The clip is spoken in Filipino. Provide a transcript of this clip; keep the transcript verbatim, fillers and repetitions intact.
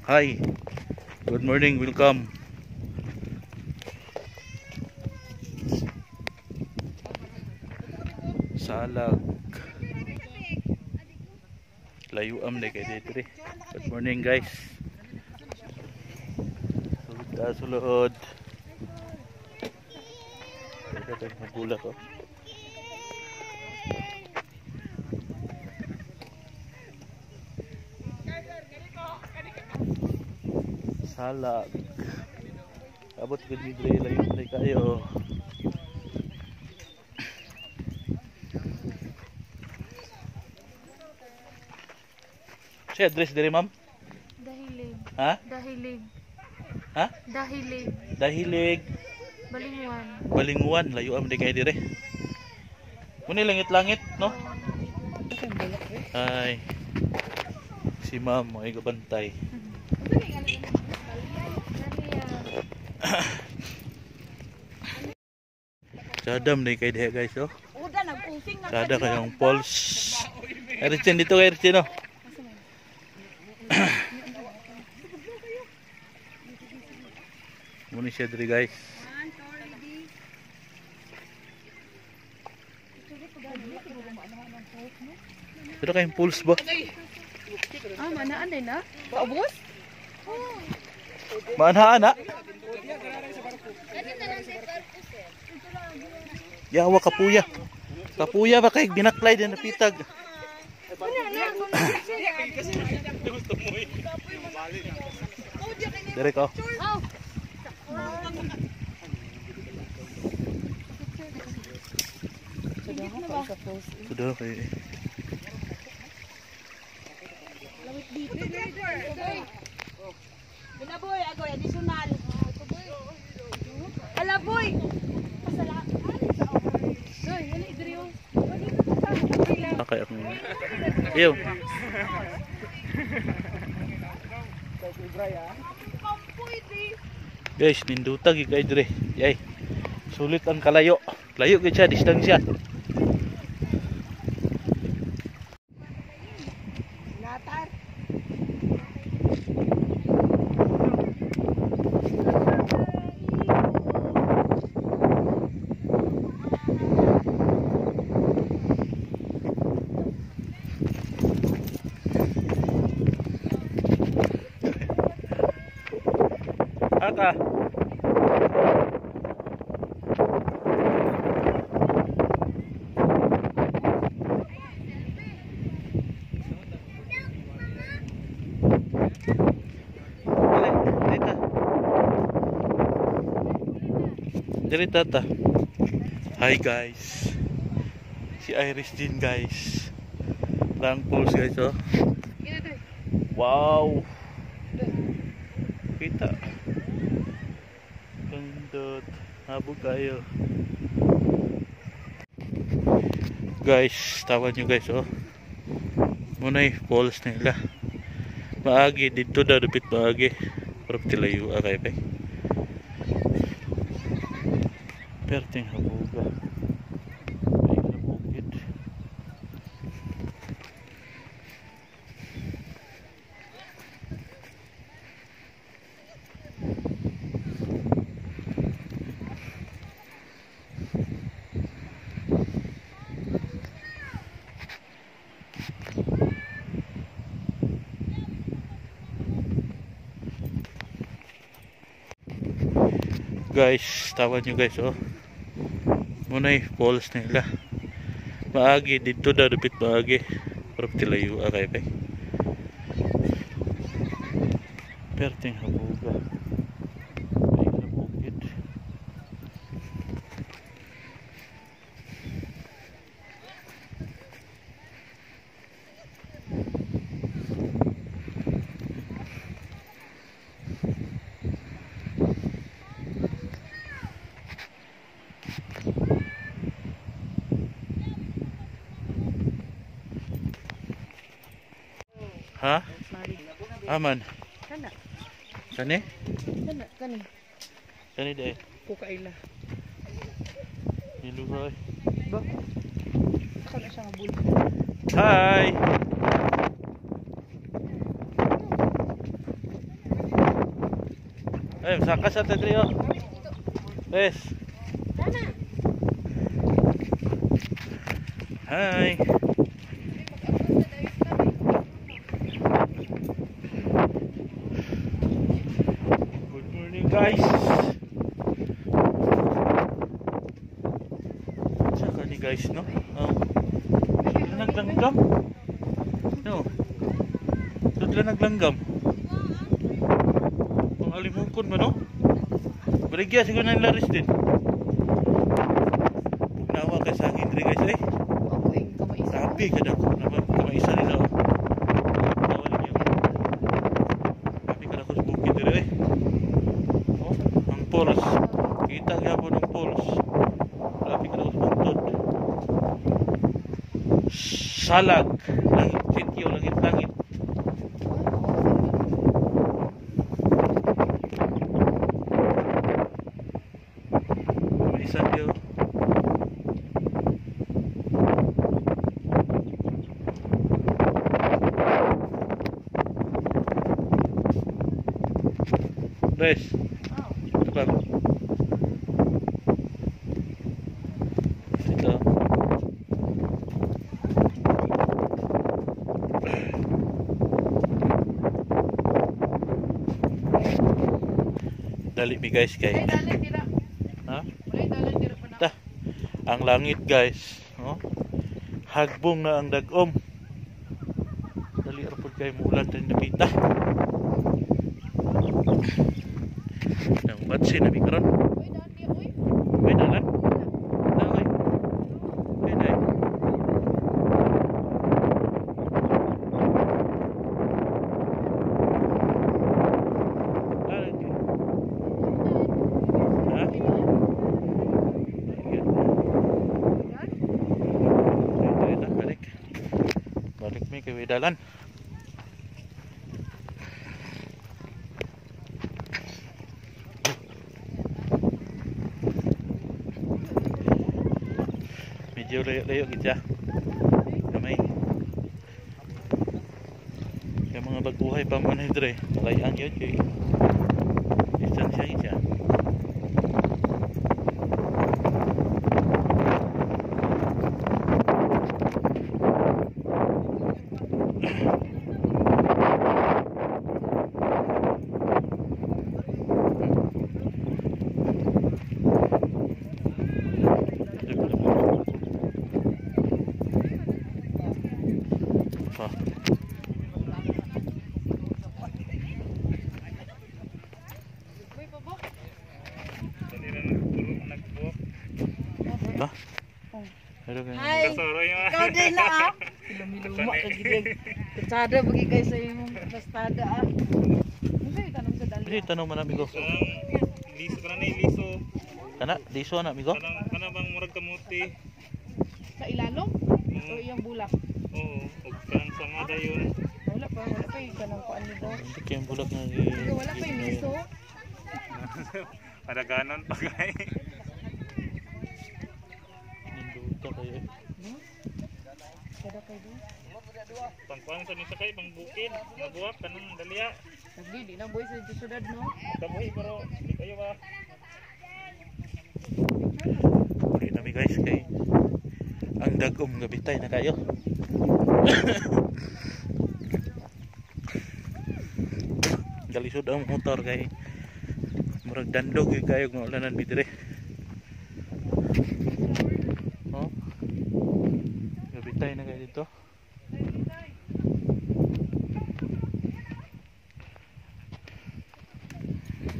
Hi, good morning, welcome. Salag layo am na kay dito. Good morning guys. Sulod ta sulod. Ito tayo magula ko. Salag. Abot gud mi dre layo na kayo. Siya address dire ma'am? Dahilig. Ha? Dahilig. Ha? Dahilig. Dahilig. Balinguan. Balinguan, layo am di kay dire. Muni langit-langit, no? Ay. Si ma'am ay gabantay. Sadam na kay diha guys, oh. Sada kayong falls. Erichin dito kay Erichin, oh. Muni siya diri guys. Pero kayong pulse ba? Ah, manaan din na? Paubos? Manaan na? Yawa kapuya. Kapuya ba kay binaklay din na pitag? Dari ko. Sudah kay. Binaboy, ako additional. Ala boy. Doy, ano idriyo? Okay ako. Iyo. Guys, nindutag kay dire. Yay. Sulit ang kalayo. Layo gid siya, distansya. Natar. Ata. Dirita ta. Hi guys. Si Iris din guys. Lang pulse guys, oh. Wow. Kita. Gandot. Habog kayo. Guys, tawan nyo guys, oh. Muna'y pulse nila. Maagi dito na dupit maagi. Pero tilayo akay pa. Perting habuga. Ay nabukid. Guys, tawan nyo guys, oh. Muna'y falls nila. Maagi dito na dupit maagi. Pero tilayo akay pa. Perting habuga. Ay nabukid. Ha? Aman. Kana. Kani? Kana, kani. Kani deh. Kukaila. Niluhoy. Ba? Kana siya nga bul. Hi. Eh, sakas sa tadri oh. Yes. Hi. Good morning guys. Saka ni guys no. Oh. Naglanggam. No. Sudla naglanggam. Ang alimungkon ba no? Baligya siguro na laris din. Nawa kay sa akin diri guys eh. Okay, kamay isa. Sabi ka daw naman kamay isa nila. Nawala niyo. Sabi ka na ko sa bukid diri eh. Oh, ang poles. Kita gyapon ang poles. Sabi ka na ko sa bukid. Salag. Langit sityo, langit-langit. Isa dia. Res. Tukar. Ito. Dali mi guys kay. Ay, dali tira. Ha? Wala dali tira pa na. Ta. Ang langit guys, no? Hagbong na ang dagom. Dali ra pud kay mulan din napita. Nang batsi na mi karon. Uy, dali uy. May dalan. Daway. May dai. Balik. Balik mi kay dalan. Medyo layo-layo gid siya. Kamay. Kaya mga baguhay pa mo na dre. Layan yun kay. Distansya gid siya. Pa. Uy, babo. Ba? Hello guys. Hi. Ikaw din na ah. Ilumi-luma ka gilig. Kusada bagi guys sa imong bastada ah. Ano yung tanong sa dali? Pwede tanong man amigo. Liso ka na na liso. Kana, diso na amigo. Kanang kana bang murag kamuti? Sa ilalom? O iyang bulak? Oo, ug kanang sanga dayon. Wala pa, wala pa yung kanang kuan nito. Hindi kayong bulak na Sige, wala pa yung miso. Para ganon pa kay. Ninduta kayo eh. Kada kayo doon. Pangkuan sa nisa kay pang bukid, nabuwak kanang daliya. Nagdi, di na boy sa syudad no? Kabuhi pero di kayo ba? Uli namin guys kay ang dagom gabitay na kayo. Dalisod ang motor kay murag dandog yung kayo ng ulanan bidre. Oh. Gabitay na kayo dito.